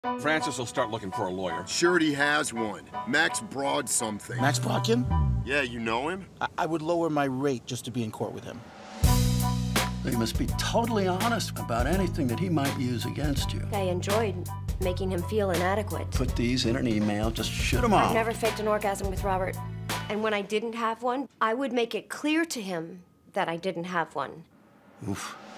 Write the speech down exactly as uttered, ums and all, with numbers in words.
Francis will start looking for a lawyer. Surety has one. Max Broad something. Max Brodkin? Yeah, you know him? I, I would lower my rate just to be in court with him. You must be totally honest about anything that he might use against you. I enjoyed making him feel inadequate. Put these in an email, just shoot him off. I've never faked an orgasm with Robert. And when I didn't have one, I would make it clear to him that I didn't have one. Oof.